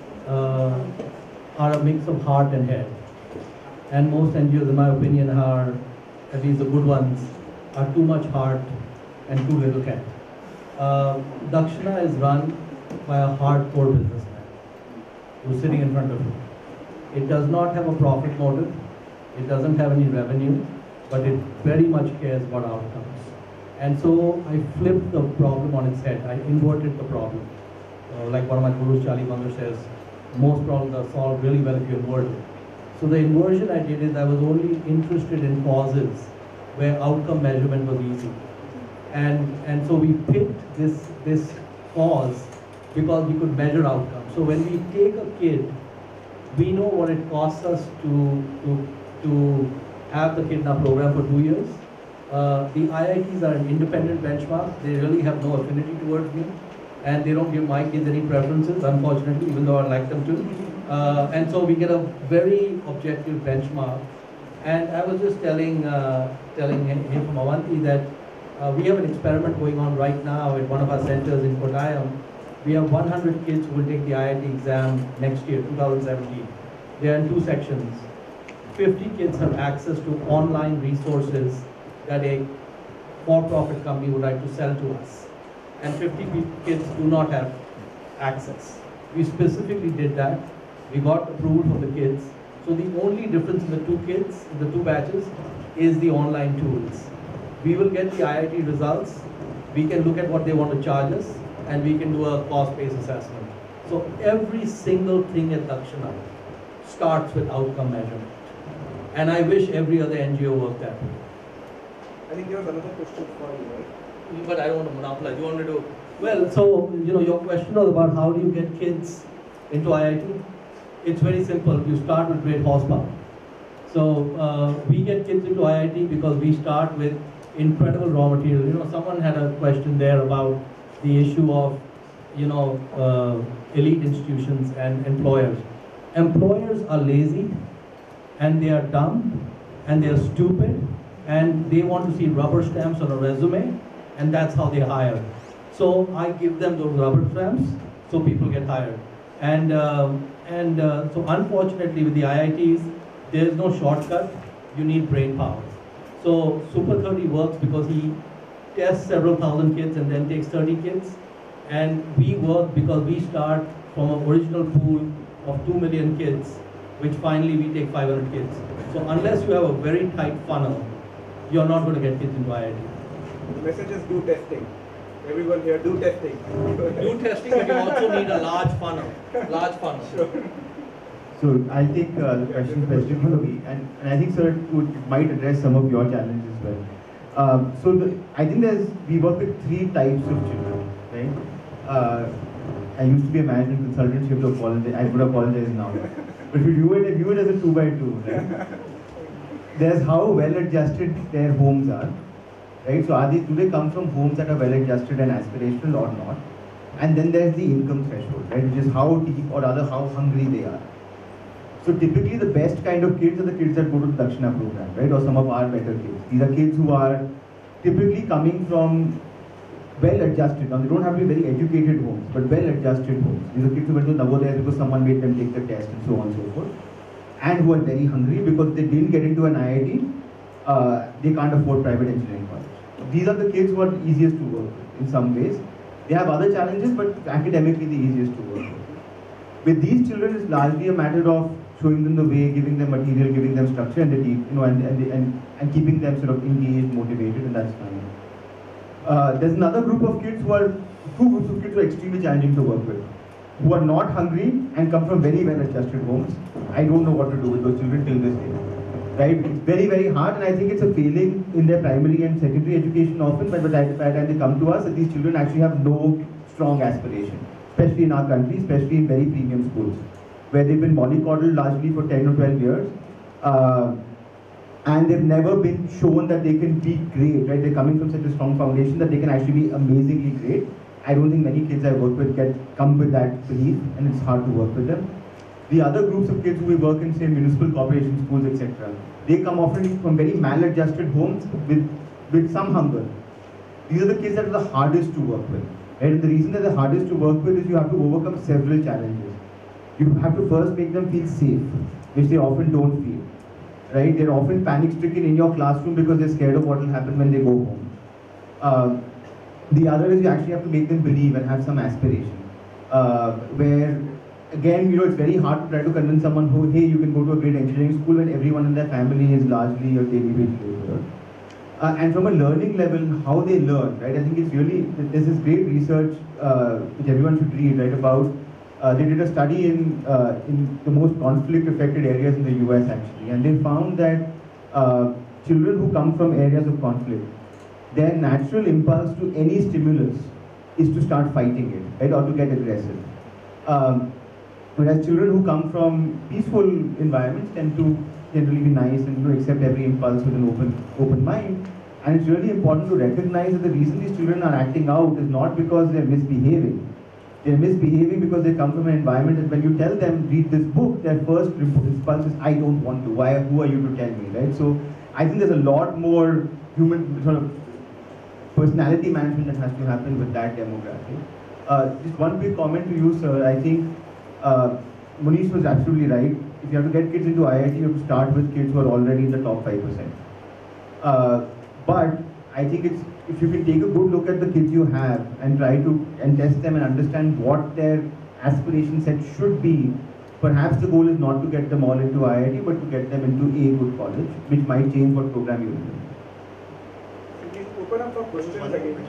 Speaker 6: uh, are a mix of heart and head. And most N G Os, in my opinion, are, at least the good ones, are too much heart and too little head. Uh, Dakshana is run by a hardcore businessman who's sitting in front of you. It does not have a profit motive, it doesn't have any revenue, but it very much cares about outcomes. And so I flipped the problem on its head, I inverted the problem. Uh, like one of my gurus, Charlie Munger, says, most problems are solved really well if you invert it. So the inversion I did is I was only interested in causes where outcome measurement was easy. And, and so we picked this, this cause because we could measure outcomes. So when we take a kid, we know what it costs us to, to, to have the kid in our program for two years. Uh, the I I Ts are an independent benchmark. They really have no affinity towards me. And they don't give my kids any preferences, unfortunately, even though I'd like them to. Uh, and so we get a very objective benchmark. And I was just telling, uh, telling him from Avanti that uh, we have an experiment going on right now at one of our centers in Kottayam. We have one hundred kids who will take the I I T exam next year, two thousand seventeen. They are in two sections. fifty kids have access to online resources that a for-profit company would like to sell to us. And fifty kids do not have access. We specifically did that. We got approval from the kids. So the only difference in the two kids, in the two batches, is the online tools. We will get the I I T results. We can look at what they want to charge us, and we can do a cost-based assessment. So every single thing at Dakshana starts with outcome measurement. And I wish every other N G O worked that way.
Speaker 2: I think there was another question for you, right?
Speaker 6: But I don't want to monopolize. You want to do well. So you know, your question was about how do you get kids into I I T? It's very simple. You start with great horsepower. So uh, we get kids into I I T because we start with incredible raw material. You know, someone had a question there about the issue of, you know, uh, elite institutions and employers. Employers are lazy, and they are dumb, and they are stupid, and they want to see rubber stamps on a resume, and that's how they hire. So I give them those rubber stamps so people get hired. And, uh, and uh, so unfortunately with the I I Ts, there is no shortcut, you need brain power. So Super thirty works because he tests several thousand kids and then takes thirty kids. And we work because we start from an original pool of two million kids, which finally we take five hundred kids. So unless you have a very tight funnel, you're not going to get kids into I I T.
Speaker 2: The message is do testing. Everyone here, do testing.
Speaker 6: Do testing, but you also need a large funnel. Large funnel.
Speaker 2: Sure.
Speaker 5: So I'll take uh, the question question for me, and, and I think, sir, it, would, it might address some of your challenges as well. Um, so the, I think there's we work with three types of children, right? Uh, I used to be a management consultant, so you have to apologize. I would apologize now. But if you do it, view it as a two by two, right? there's how well adjusted their homes are, right? So are they, do they come from homes that are well adjusted and aspirational or not? And then there's the income threshold, right? Which is how deep or rather how hungry they are. So typically the best kind of kids are the kids that go to the Dakshana program, right? Or some of our better kids. These are kids who are typically coming from well adjusted. Now they don't have to be very educated homes, but well adjusted homes. These are kids who went to Navodaya because someone made them take the test and so on and so forth. And who are very hungry because they didn't get into an I I T, uh, they can't afford private engineering college. These are the kids who are easiest to work with in some ways. They have other challenges, but academically the easiest to work with. With these children, it's largely a matter of showing them the way, giving them material, giving them structure, and the deep, you know, and and, and and keeping them sort of engaged, motivated, and that's fine. Uh, there's another group of kids who are two groups of kids who are extremely challenging to work with, who are not hungry and come from very well adjusted homes. I don't know what to do with those children till this day. Right? It's very, very hard, and I think it's a failing in their primary and secondary education often, but by the time they come to us, that these children actually have no strong aspiration, especially in our country, especially in very premium schools, where they've been mollycoddled largely for ten or twelve years, uh, and they've never been shown that they can be great, right? They're coming from such a strong foundation that they can actually be amazingly great. I don't think many kids I work with get come with that belief, and it's hard to work with them. The other groups of kids who we work in, say, municipal corporation schools, et cetera, they come often from very maladjusted homes with, with some hunger. These are the kids that are the hardest to work with. Right? And the reason they're the hardest to work with is you have to overcome several challenges. You have to first make them feel safe, which they often don't feel. Right? They're often panic-stricken in your classroom because they're scared of what will happen when they go home. Uh, the other is you actually have to make them believe and have some aspiration. Uh, where Again, you know, it's very hard to try to convince someone who, hey, you can go to a great engineering school when everyone in their family is largely a daily wage laborer. Uh, and from a learning level, how they learn, right? I think it's really, there's this great research uh, which everyone should read, right? About, uh, they did a study in uh, in the most conflict-affected areas in the U S actually, and they found that uh, children who come from areas of conflict, their natural impulse to any stimulus is to start fighting it, right? Or to get aggressive. Um, Whereas children who come from peaceful environments tend to generally be nice and, you know, accept every impulse with an open open mind. And it's really important to recognize that the reason these children are acting out is not because they're misbehaving. They're misbehaving because they come from an environment that when you tell them, read this book, their first impulse is, I don't want to. Why? Who are you to tell me, right? So I think there's a lot more human sort of personality management that has to happen with that demographic. Uh, just one quick comment to you, sir. I think Uh, Mohnish was absolutely right. If you have to get kids into I I T, you have to start with kids who are already in the top five percent. Uh, but I think it's, if you can take a good look at the kids you have and try to and test them and understand what their aspiration set should be, perhaps the goal is not to get them all into I I T, but to get them into a good college, which might change what program you will do.
Speaker 2: Open up for questions again.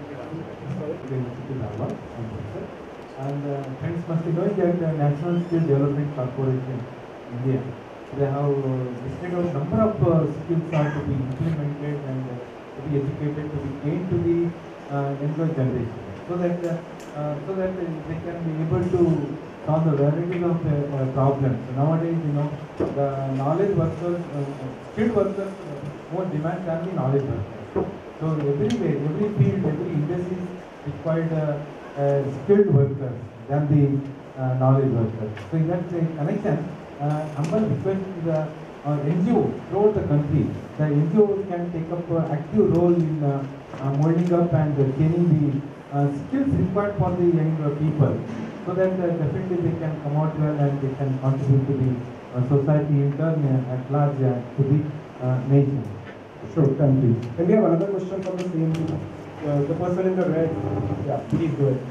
Speaker 13: And uh, friends must be knowing that the National Skill Development Corporation India, they have uh, listed out number of uh, skills are to be implemented and uh, to be educated, to be gained to the uh, younger generation, so that uh, uh, so that uh, they can be able to solve the varieties of uh, uh, problems. So nowadays, you know, the knowledge workers, uh, skilled workers, uh, more demand than the knowledge workers. So everywhere, every field, every industry required uh, uh, skilled workers than the uh, knowledge workers. So in that uh, connection, uh, humble request to the uh, N G O throughout the country. The N G O can take up an active role in uh, uh, molding up and uh, training the uh, skills required for the young uh, people, so that uh, definitely they can come out well and they can contribute to the uh, society in turn uh, at large uh, to the uh, nation.
Speaker 2: Sure, thank you. And we have another question from the same uh, the person in the red. Yeah, please go ahead.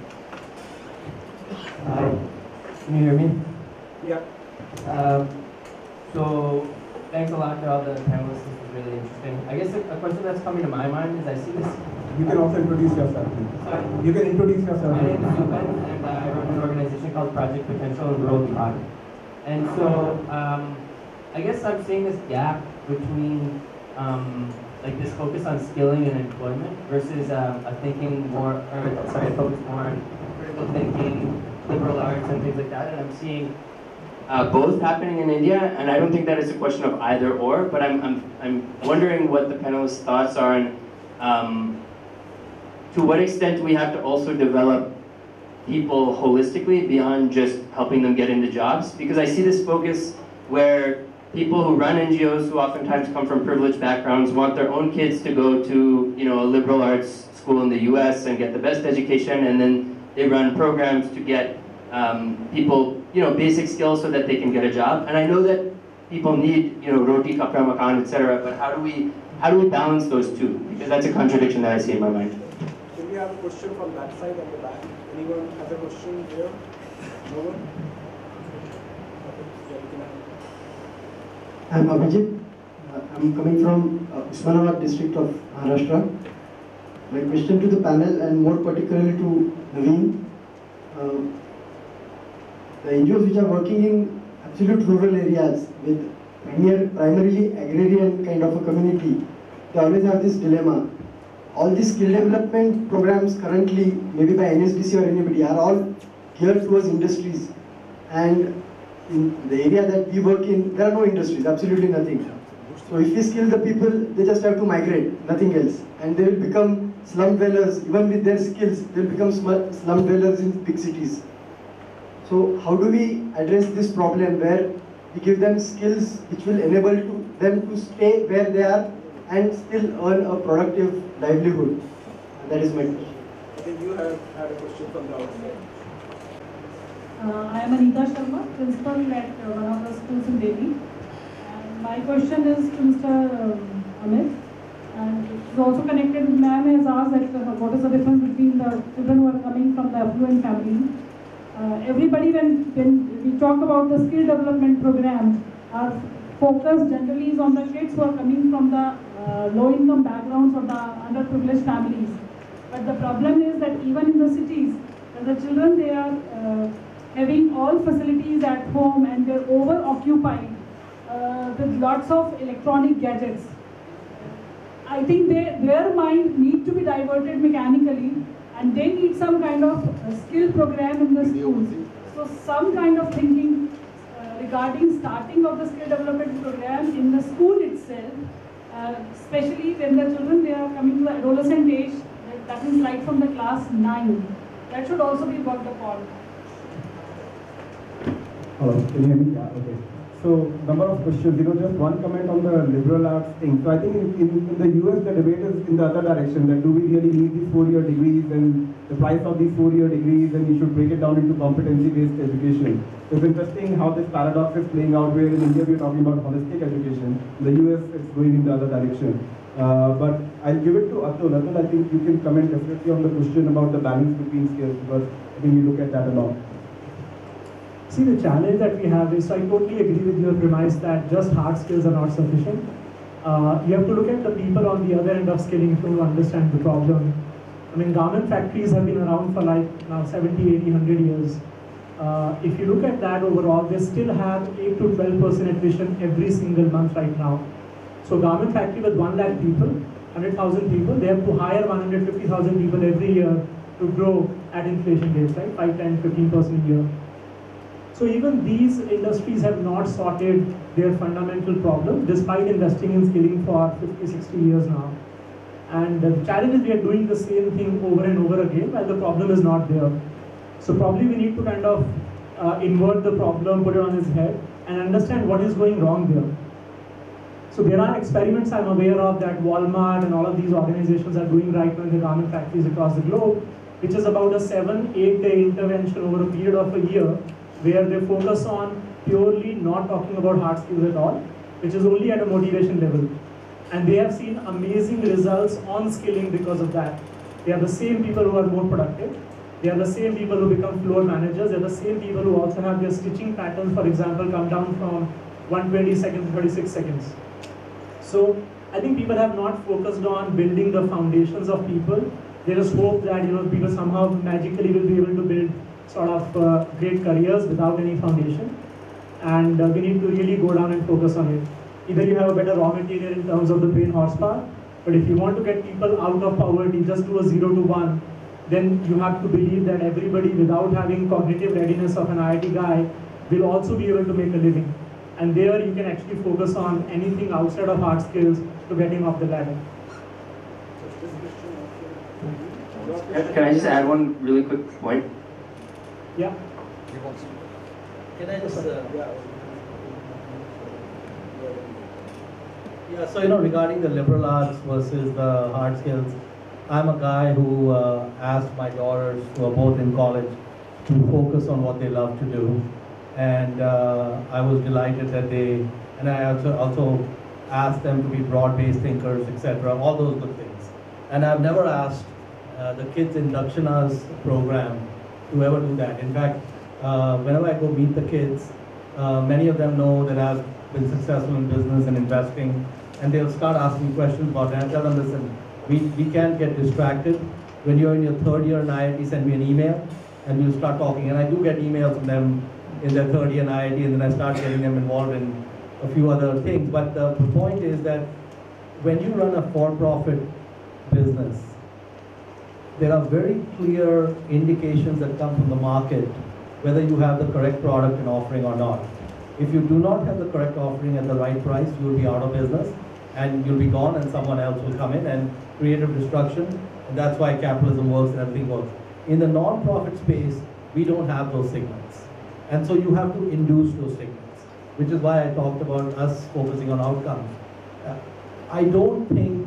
Speaker 14: Hi, can you hear me?
Speaker 2: Yeah.
Speaker 14: Um, so, thanks a lot to all the panelists. This is really interesting. I guess a, a question that's coming to my mind is I see this.
Speaker 2: You can also introduce yourself.
Speaker 14: Sorry.
Speaker 2: You can introduce yourself.
Speaker 14: My name is Naveen, and uh, I run an organization called Project Potential and World Pod. And so, um, I guess I'm seeing this gap between um, like this focus on skilling and employment versus um, a thinking more, or sorry, a focus more on critical thinking, liberal arts, and things like that. And I'm seeing uh, both happening in India, and I don't think that it's a question of either or, but I'm, I'm, I'm wondering what the panelists' thoughts are on um, to what extent we have to also develop people holistically beyond just helping them get into jobs, because I see this focus where people who run N G Os, who oftentimes come from privileged backgrounds, want their own kids to go to, you know, a liberal arts school in the U S and get the best education, and then they run programs to get um, people, you know, basic skills so that they can get a job. And I know that people need, you know, roti, kapra, makan, et cetera. But how do we, how do we balance those two? Because that's a contradiction that I see in my mind.
Speaker 2: Can we have a question from that side at the back? Anyone has a question here? No one?
Speaker 15: I'm Abhijit. Uh, I'm coming from uh, Usmanabad district of Maharashtra. My question to the panel, and more particularly to Naveen. Uh, the N G Os which are working in absolute rural areas with premier, primarily agrarian kind of a community, they always have this dilemma. All these skill development programs currently, maybe by N S D C or anybody, are all geared towards industries. And in the area that we work in, there are no industries, absolutely nothing. So if we skill the people, they just have to migrate, nothing else. And they will become slum dwellers, even with their skills, they will become slum dwellers in big cities. So how do we address this problem where we give them skills which will enable to them to stay where they are and still earn a productive livelihood? That is my question.
Speaker 2: I think you have had a question from the outside.
Speaker 16: Uh, I am Anita Sharma, principal at uh, one of the schools in Delhi. And my question is to Mister Um, Amit. And it is also connected, ma'am has asked that uh, what is the difference between the children who are coming from the affluent family. Uh, everybody, when, when we talk about the skill development program, our focus generally is on the kids who are coming from the uh, low-income backgrounds or the underprivileged families. But the problem is that even in the cities, the children, they are uh, having all facilities at home and they're over-occupied uh, with lots of electronic gadgets. I think they, their mind need to be diverted mechanically, and they need some kind of uh, skill program in the schools. So some kind of thinking uh, regarding starting of the skill development program in the school itself, uh, especially when the children, they are coming to the adolescent age, that is right from the class nine. That should also be worked upon.
Speaker 2: Hello, can you hear me? Yeah, okay. So, number of questions, you know, just one comment on the liberal arts thing. So I think in, in, in the U S, the debate is in the other direction, that do we really need these four-year degrees and the price of these four-year degrees, and we should break it down into competency-based education. So it's interesting how this paradox is playing out, where in India we're talking about holistic education. In the U S, it's going in the other direction. Uh, but I'll give it to Atul. Atul, I think you can comment definitely on the question about the balance between skills, because I think we look at that a lot.
Speaker 1: See, the challenge that we have is, so I totally agree with your premise that just hard skills are not sufficient. Uh, you have to look at the people on the other end of skilling to understand the problem. I mean, garment factories have been around for like now seventy, eighty, one hundred years. Uh, if you look at that overall, they still have eight to twelve percent attrition every single month right now. So garment factory with one lakh people, one hundred thousand people, they have to hire one hundred fifty thousand people every year to grow at inflation rates, right? five, ten, fifteen percent a year. So even these industries have not sorted their fundamental problems despite investing in skilling for fifty, sixty years now. And the challenge is we are doing the same thing over and over again while the problem is not there. So probably we need to kind of uh, invert the problem, put it on its head, and understand what is going wrong there. So there are experiments I'm aware of that Walmart and all of these organizations are doing right now in the garment factories across the globe, which is about a seven, eight day intervention over a period of a year, where they focus on purely not talking about hard skills at all, which is only at a motivation level. And they have seen amazing results on skilling because of that. They are the same people who are more productive. They are the same people who become floor managers. They are the same people who also have their stitching patterns, for example, come down from one hundred twenty seconds to thirty-six seconds. So I think people have not focused on building the foundations of people. They just hope that, you know, people somehow magically will be able to build sort of uh, great careers without any foundation, and uh, we need to really go down and focus on it. Either you have a better raw material in terms of the brain horsepower, but if you want to get people out of poverty, just do a zero to one, then you have to believe that everybody, without having cognitive readiness of an I I T guy, will also be able to make a living. And there you can actually focus on anything outside of hard skills to getting off the ladder.
Speaker 17: Can I just add one really quick point?
Speaker 1: Yeah.
Speaker 6: Can I just... Uh, yeah, so you know, regarding the liberal arts versus the hard skills, I'm a guy who uh, asked my daughters, who are both in college, to focus on what they love to do. And uh, I was delighted that they, and I also, also asked them to be broad-based thinkers, et cetera, all those good things. And I've never asked uh, the kids in Dakshana's program to ever do that. In fact, uh, whenever I go meet the kids, uh, many of them know that I've been successful in business and investing, and they'll start asking questions about it. And I tell them, listen, we, we can't get distracted. When you're in your third year in I I T, send me an email, and we'll start talking. And I do get emails from them in their third year in I I T, and then I start getting them involved in a few other things. But the, the point is that when you run a for-profit business, there are very clear indications that come from the market whether you have the correct product and offering or not. If you do not have the correct offering at the right price, you will be out of business, and you'll be gone, and someone else will come in and creative destruction. And that's why capitalism works and everything works. In the non-profit space, we don't have those signals. And so you have to induce those signals, which is why I talked about us focusing on outcomes. Uh, I don't think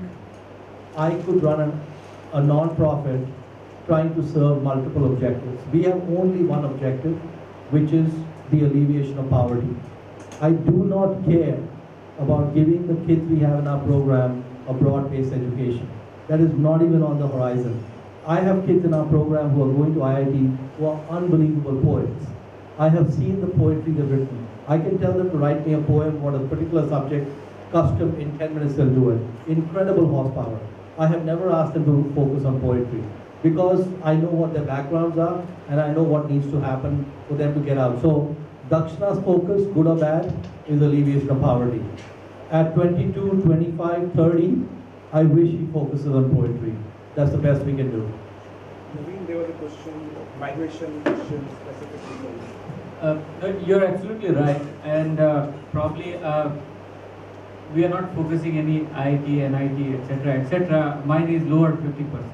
Speaker 6: I could run an, a non-profit trying to serve multiple objectives. We have only one objective, which is the alleviation of poverty. I do not care about giving the kids we have in our program a broad-based education. That is not even on the horizon. I have kids in our program who are going to I I T who are unbelievable poets. I have seen the poetry they've written. I can tell them to write me a poem on a particular subject, custom, in ten minutes they'll do it. Incredible horsepower. I have never asked them to focus on poetry because I know what their backgrounds are and I know what needs to happen for them to get out. So Dakshana's focus, good or bad, is alleviation of poverty. At twenty-two, twenty-five, thirty, I wish he focuses on poetry. That's the best we can do.
Speaker 2: Naveen, there was a question, migration question specifically.
Speaker 4: Uh, you're absolutely right, and uh, probably uh, we are not focusing any I I T, N I T, et cetera, et cetera. Mine is lower fifty percent.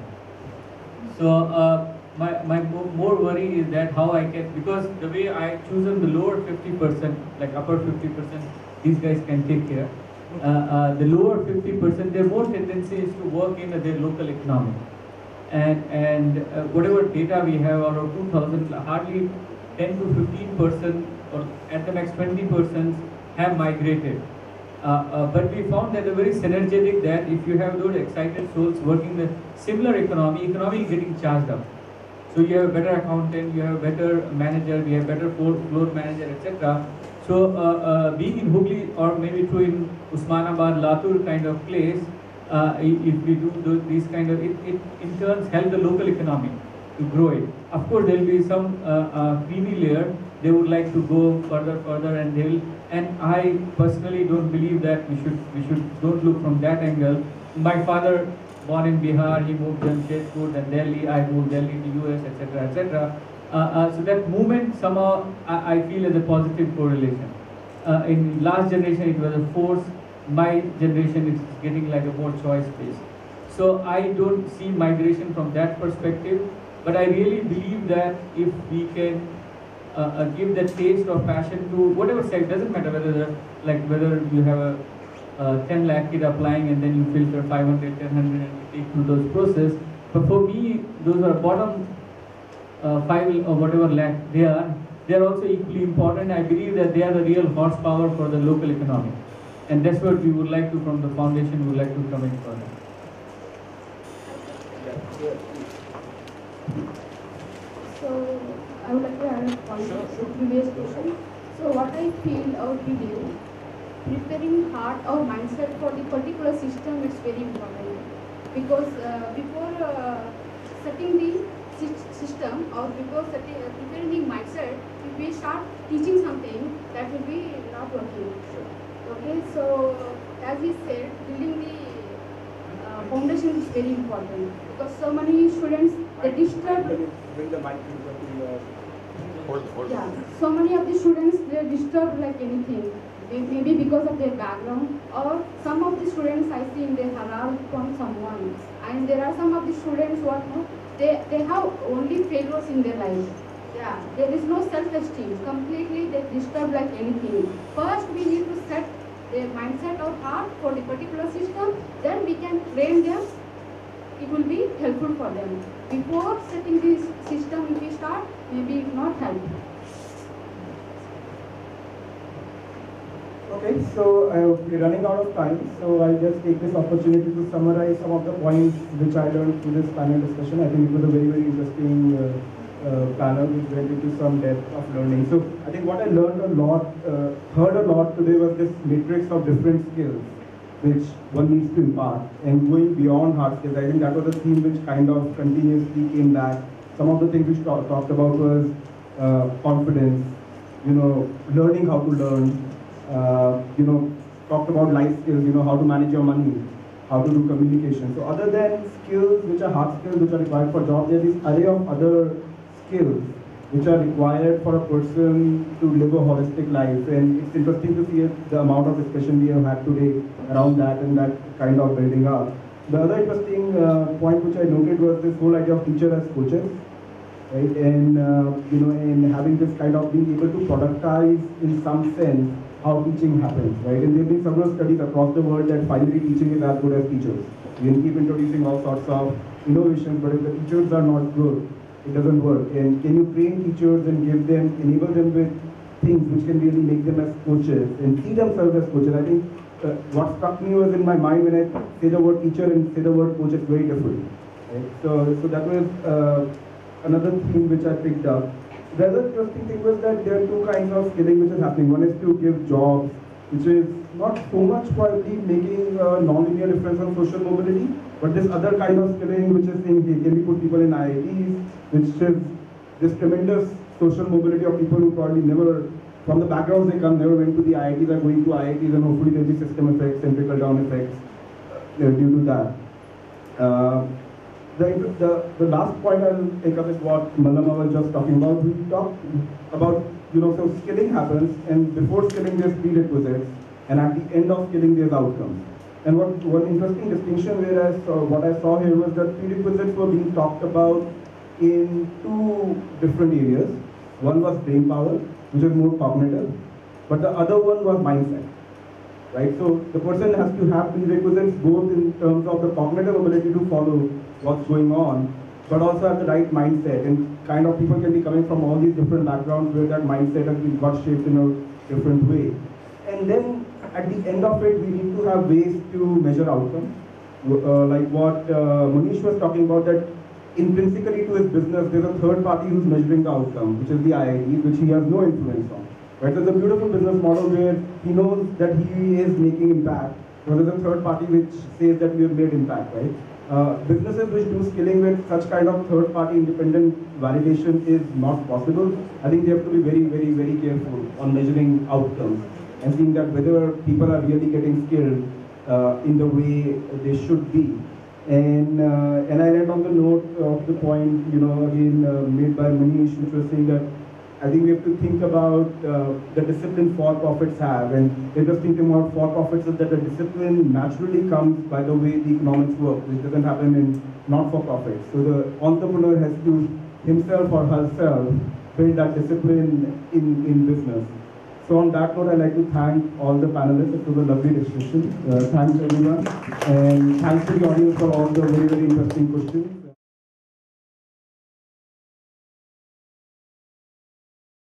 Speaker 4: So uh, my my more worry is that how I can, because the way I chosen the lower fifty percent, like upper fifty percent, these guys can take care. Uh, uh, the lower fifty percent, their more tendency is to work in uh, their local economy. And, and uh, whatever data we have out of two thousand, hardly ten to fifteen percent or at the max twenty percent have migrated. Uh, uh, but we found that a very synergetic that if you have those excited souls working in a similar economy, economy is getting charged up. So you have a better accountant, you have a better manager, we have better floor, floor manager, et cetera. So uh, uh, being in Hubballi or maybe through in Usmanabad, Latur kind of place, uh, if we do those, these kind of, it, it in turn help the local economy to grow it. Of course, there will be some uh, uh, creamy layer. They would like to go further, further, and they will. And I personally don't believe that we should we should don't look from that angle. My father, born in Bihar, he moved Jamshedpur, then Delhi. I moved Delhi to U S, et cetera, et cetera. Uh, uh, so that movement somehow I, I feel is a positive correlation. Uh, in last generation it was a force. My generation is getting like a more choice based. So I don't see migration from that perspective. But I really believe that if we can uh, uh, give that taste or passion to whatever sector, doesn't matter whether the, like whether you have a uh, ten lakh kid applying and then you filter five hundred, ten hundred and you take through those process. But for me, those are bottom uh, five or whatever lakh they are. They are also equally important. I believe that they are the real horsepower for the local economy, and that's what we would like to, from the foundation, we would like to come in further.
Speaker 3: So I would like to add a point to the previous question. So what I feel or believe, preparing heart or mindset for the particular system is very important, because uh, before uh, setting the system or before setting, uh, preparing the mindset, if we start teaching something, that will be not working. Okay, so as we said, building the uh, foundation is very important, because so many students, they disturb.
Speaker 2: Bring the mic to the
Speaker 3: Yeah, so many of the students, they're disturbed like anything. May- Maybe because of their background, or some of the students I see they harass from someone, and there are some of the students what no, they they have only failures in their life. Yeah, there is no self-esteem. Completely they disturb like anything. First, we need to set their mindset or heart for the particular system. Then we can train them. It will be helpful for them. Before setting this system, if we start, maybe it not help.
Speaker 2: Okay, so uh, we're running out of time, so I'll just take this opportunity to summarize some of the points which I learned through this panel discussion. I think it was a very, very interesting uh, uh, panel which went into some depth of learning. So I think what I learned a lot, uh, heard a lot today was this matrix of different skills which one needs to impart, and going beyond hard skills. I think that was a theme which kind of continuously came back. Some of the things which talk, talked about was uh, confidence, you know, learning how to learn, uh, you know, talked about life skills, you know, how to manage your money, how to do communication. So other than skills which are hard skills which are required for job, there is this array of other skills which are required for a person to live a holistic life. And it's interesting to see the amount of discussion we have had today around that and that kind of building up. The other interesting uh, point which I noted was this whole idea of teacher as coaches, right? And uh, you know, and having this kind of being able to productize in some sense how teaching happens, right? And there have been several studies across the world that finally teaching is as good as teachers. We can keep introducing all sorts of innovations, but if the teachers are not good, it doesn't work. And can you train teachers and give them, enable them with things which can really make them as coaches and see themselves as coaches? I think uh, what struck me was in my mind when I say the word teacher and say the word coach, it's very different. Right? So, so that was uh, another theme which I picked up. The other interesting thing was that there are two kinds of skilling which is happening. One is to give jobs, which is not so much probably making a non-linear difference on social mobility, but this other kind of skilling which is saying, hey, can we put people in I I Ts, which is this tremendous social mobility of people who probably never, from the backgrounds they come, never went to the I I Ts, are going to I I Ts, and hopefully there will be system effects and trickle down effects uh, due to that. Uh, The, the, the last point I'll take up is what Mallamma was just talking about. We talked about, you know, so skilling happens, and before skilling there's prerequisites, and at the end of skilling there's outcomes. And what one interesting distinction whereas uh, what I saw here was that prerequisites were being talked about in two different areas. One was brain power, which is more cognitive, but the other one was mindset. Right? So the person has to have prerequisites both in terms of the cognitive ability to follow what's going on, but also have the right mindset. And kind of people can be coming from all these different backgrounds where that mindset has been got shaped in a different way. And then at the end of it, we need to have ways to measure outcomes. Uh, like what uh, Mohnish was talking about, that intrinsically to his business, there's a third party who's measuring the outcome, which is the I I T, which he has no influence on. Right? There's a beautiful business model where he knows that he is making impact, but there's a third party which says that we have made impact, right? Uh, businesses which do skilling with such kind of third-party independent validation is not possible. I think they have to be very, very, very careful on measuring outcomes and seeing that whether people are really getting skilled uh, in the way they should be. And uh, and I read on the note of the point, you know, again uh, made by Mohnish, which was saying that I think we have to think about uh, the discipline for-profits have. And the interesting thing about for-profits is that the discipline naturally comes by the way the economics work, which doesn't happen in not-for-profits. So the entrepreneur has to himself or herself build that discipline in, in business. So on that note, I'd like to thank all the panelists. It was a lovely discussion. Uh, thanks everyone. And thanks to the audience for all the very, very interesting questions.